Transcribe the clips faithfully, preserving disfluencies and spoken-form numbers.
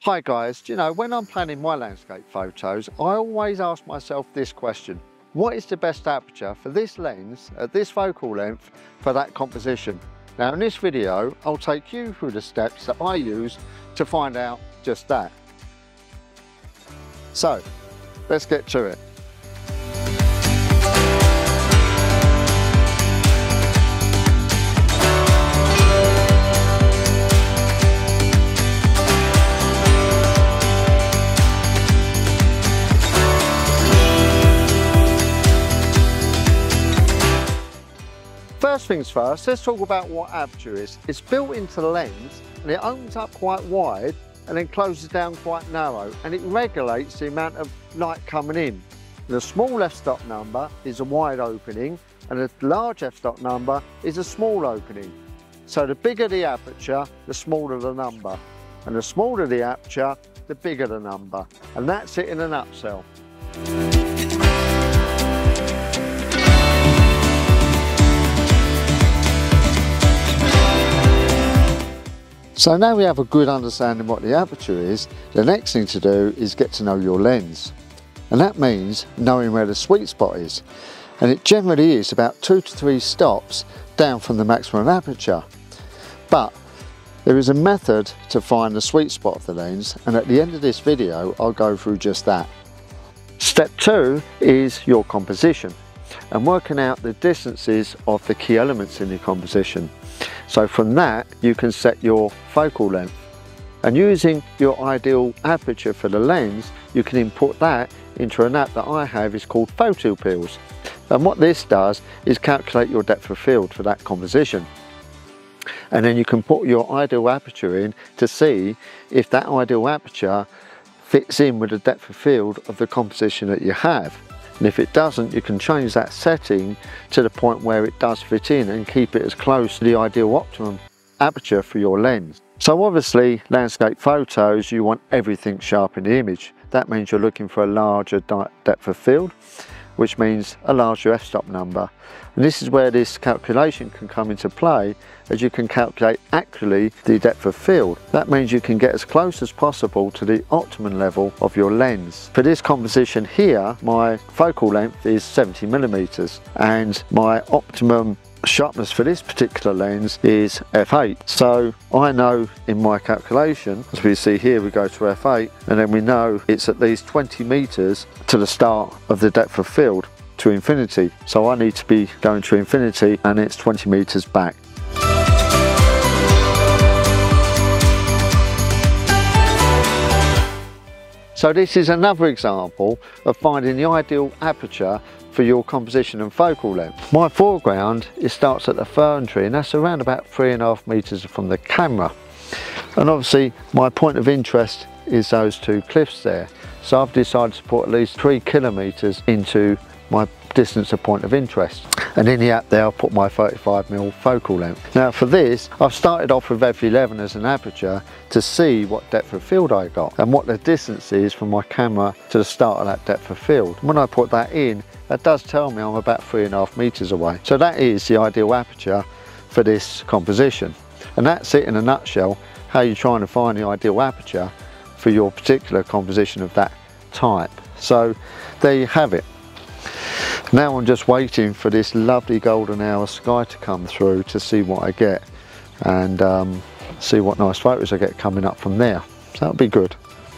Hi guys, do you know, when I'm planning my landscape photos, I always ask myself this question: what is the best aperture for this lens at this focal length for that composition? Now in this video, I'll take you through the steps that I use to find out just that. So, let's get to it. First things first, let's talk about what aperture is. It's built into the lens and it opens up quite wide and then closes down quite narrow, and it regulates the amount of light coming in. The small f-stop number is a wide opening and the large f-stop number is a small opening. So the bigger the aperture, the smaller the number, and the smaller the aperture, the bigger the number. And that's it in a nutshell. So now we have a good understanding what the aperture is, the next thing to do is get to know your lens. And that means knowing where the sweet spot is. And it generally is about two to three stops down from the maximum aperture. But there is a method to find the sweet spot of the lens, and at the end of this video I'll go through just that. Step two is your composition and working out the distances of the key elements in your composition. So from that you can set your focal length, and using your ideal aperture for the lens you can import that into an app that I have. Is called Photopeals, and what this does is calculate your depth of field for that composition, and then you can put your ideal aperture in to see if that ideal aperture fits in with the depth of field of the composition that you have. And if it doesn't, you can change that setting to the point where it does fit in and keep it as close to the ideal optimum aperture for your lens. So obviously landscape photos, you want everything sharp in the image. That means you're looking for a larger depth of field, which means a larger f-stop number. And this is where this calculation can come into play, as you can calculate accurately the depth of field. That means you can get as close as possible to the optimum level of your lens. For this composition here, my focal length is seventy millimeters and my optimum sharpness for this particular lens is f eight. So I know in my calculation, as we see here, we go to f eight and then we know it's at least twenty meters to the start of the depth of field to infinity. So I need to be going to infinity and it's twenty meters back. So this is another example of finding the ideal aperture for your composition and focal length. My foreground, it starts at the fern tree, and that's around about three and a half meters from the camera. And obviously my point of interest is those two cliffs there. So I've decided to put at least three kilometers into my distance of point of interest. And in the app there I'll put my thirty-five millimeter focal length. Now for this, I've started off with f eleven as an aperture to see what depth of field I got and what the distance is from my camera to the start of that depth of field. And when I put that in, that does tell me I'm about three and a half meters away. So that is the ideal aperture for this composition. And that's it in a nutshell, how you're trying to find the ideal aperture for your particular composition of that type. So there you have it. Now I'm just waiting for this lovely golden hour sky to come through to see what I get, and um, see what nice photos I get coming up from there. So that'll be good.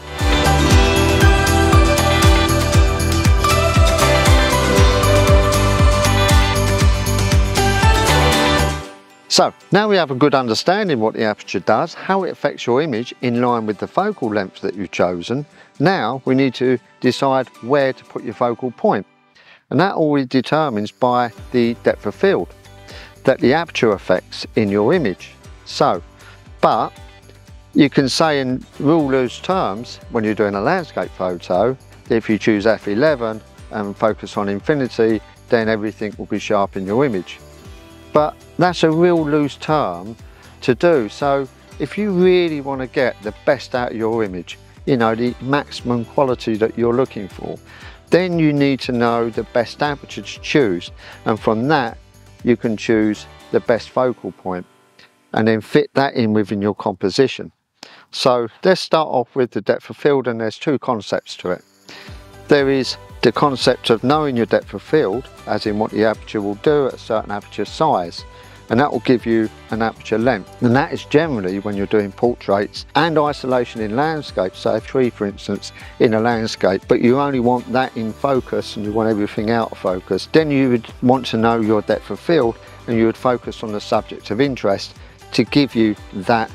So now we have a good understanding what the aperture does, how it affects your image in line with the focal length that you've chosen. Now we need to decide where to put your focal point. And that always determines by the depth of field that the aperture affects in your image. So, but you can say in real loose terms, when you're doing a landscape photo, if you choose f eleven and focus on infinity, then everything will be sharp in your image. But that's a real loose term to do. So if you really want to get the best out of your image, you know, the maximum quality that you're looking for, then you need to know the best aperture to choose, and from that you can choose the best focal point and then fit that in within your composition. So let's start off with the depth of field, and there's two concepts to it. There is the concept of knowing your depth of field, as in what the aperture will do at a certain aperture size, and that will give you an aperture length, and that is generally when you're doing portraits and isolation in landscape. So a tree, for instance, in a landscape, but you only want that in focus and you want everything out of focus, then you would want to know your depth of field, and you would focus on the subject of interest to give you that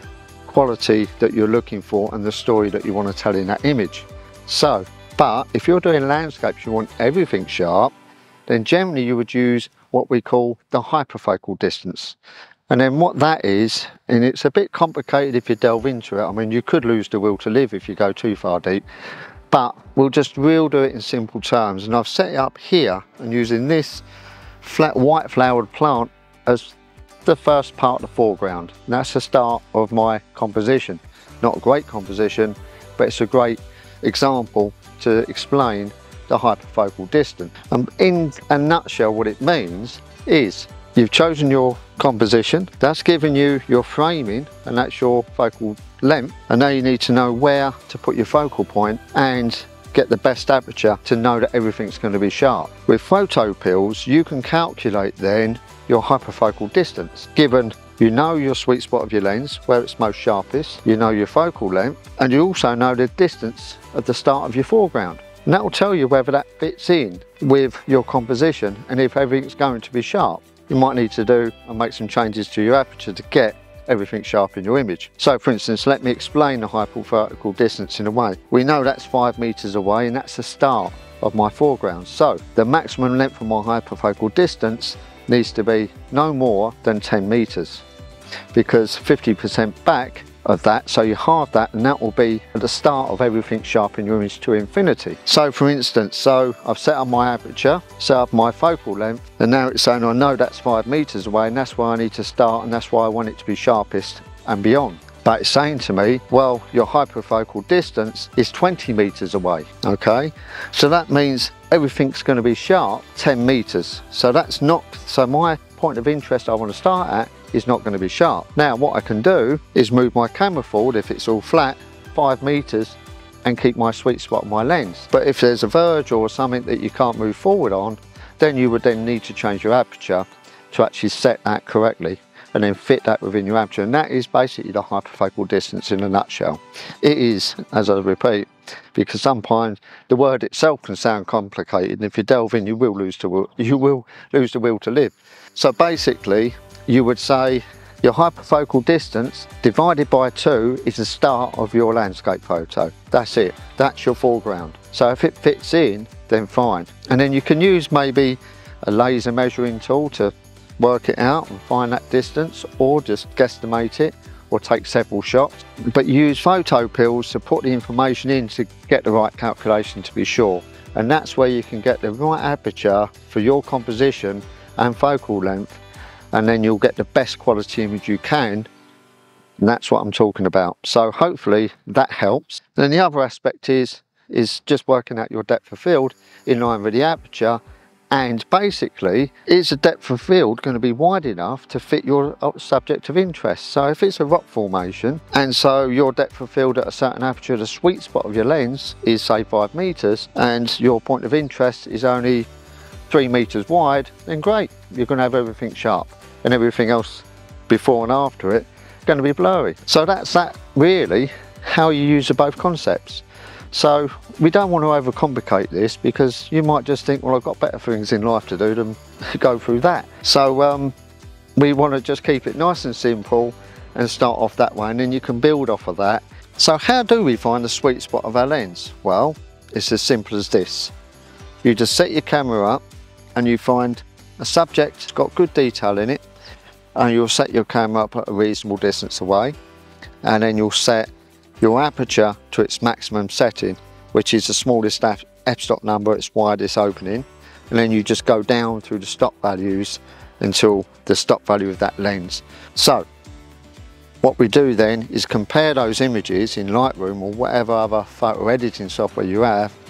quality that you're looking for and the story that you want to tell in that image. So, but if you're doing landscapes, you want everything sharp, then generally you would use what we call the hyperfocal distance. And then what that is, and it's a bit complicated if you delve into it, I mean you could lose the will to live if you go too far deep, but we'll just real do it in simple terms. And I've set it up here and using this flat white flowered plant as the first part of the foreground. And that's the start of my composition. Not a great composition, but it's a great example to explain the hyperfocal distance. And in a nutshell, what it means is you've chosen your composition, that's given you your framing, and that's your focal length, and now you need to know where to put your focal point and get the best aperture to know that everything's going to be sharp. With photo pills, you can calculate then your hyperfocal distance, given you know your sweet spot of your lens, where it's most sharpest, you know your focal length, and you also know the distance at the start of your foreground. And that will tell you whether that fits in with your composition and if everything's going to be sharp. You might need to do and make some changes to your aperture to get everything sharp in your image. So for instance, let me explain the hyperfocal distance in a way. We know that's five meters away, and that's the start of my foreground. So the maximum length of my hyperfocal distance needs to be no more than ten meters, because fifty percent back of that, so you halve that, and that will be at the start of everything sharp in your image to infinity. So for instance, so I've set up my aperture, set up my focal length, and now it's saying I know that's five meters away, and that's where I need to start, and that's why I want it to be sharpest and beyond. But it's saying to me, well, your hyperfocal distance is twenty meters away. Okay, so that means everything's going to be sharp ten meters. So that's not, so my point of interest I want to start at is not going to be sharp. Now what I can do is move my camera forward, if it's all flat, five meters, and keep my sweet spot on my lens. But if there's a verge or something that you can't move forward on, then you would then need to change your aperture to actually set that correctly and then fit that within your aperture. And that is basically the hyperfocal distance in a nutshell. It is, as I repeat, because sometimes the word itself can sound complicated, and if you delve in, you will lose the will, you will lose the will to live. So basically, you would say your hyperfocal distance divided by two is the start of your landscape photo. That's it, that's your foreground. So if it fits in, then fine. And then you can use maybe a laser measuring tool to work it out and find that distance, or just guesstimate it, or take several shots. But use photo pills to put the information in to get the right calculation to be sure. And that's where you can get the right aperture for your composition and focal length, and then you'll get the best quality image you can, and that's what I'm talking about. So hopefully that helps. Then the other aspect is is just working out your depth of field in line with the aperture, and basically, is the depth of field going to be wide enough to fit your subject of interest? So if it's a rock formation, and so your depth of field at a certain aperture, the sweet spot of your lens is say five meters, and your point of interest is only three meters wide, then great, you're going to have everything sharp, and everything else before and after it going to be blurry. So that's that really, how you use the both concepts. So we don't want to overcomplicate this, because you might just think, well, I've got better things in life to do than go through that. So um, we want to just keep it nice and simple and start off that way, and then you can build off of that. So how do we find the sweet spot of our lens? Well, it's as simple as this. You just set your camera up and you find a subject that's got good detail in it, and you'll set your camera up at a reasonable distance away, and then you'll set your aperture to its maximum setting, which is the smallest f-stop number, its widest opening, and then you just go down through the stop values until the stop value of that lens. So what we do then is compare those images in Lightroom or whatever other photo editing software you have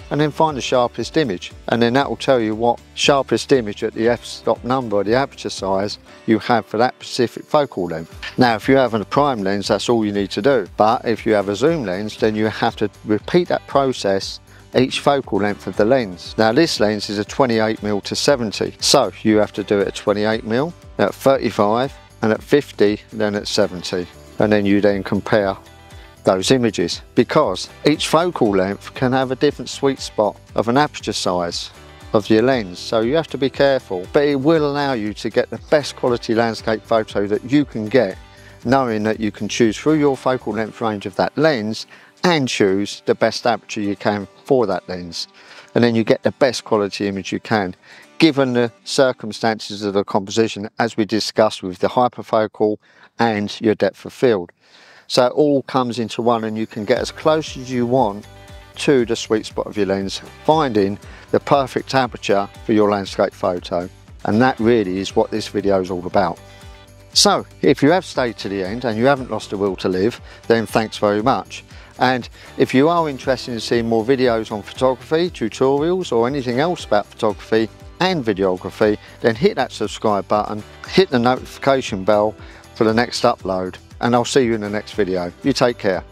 and then find the sharpest image, and then that will tell you what sharpest image at the f-stop number or the aperture size you have for that specific focal length. Now if you have a prime lens, that's all you need to do, but if you have a zoom lens, then you have to repeat that process each focal length of the lens. Now this lens is a twenty-eight millimeter to seventy, so you have to do it at twenty-eight millimeter, at thirty-five, and at fifty, then at seventy, and then you then compare those images, because each focal length can have a different sweet spot of an aperture size of your lens, so you have to be careful, but it will allow you to get the best quality landscape photo that you can get, knowing that you can choose through your focal length range of that lens and choose the best aperture you can for that lens, and then you get the best quality image you can given the circumstances of the composition, as we discussed with the hyperfocal and your depth of field. So it all comes into one, and you can get as close as you want to the sweet spot of your lens, finding the perfect aperture for your landscape photo. And that really is what this video is all about. So if you have stayed to the end and you haven't lost the will to live, then thanks very much. And if you are interested in seeing more videos on photography, tutorials, or anything else about photography and videography, then hit that subscribe button, hit the notification bell for the next upload, and I'll see you in the next video. You take care.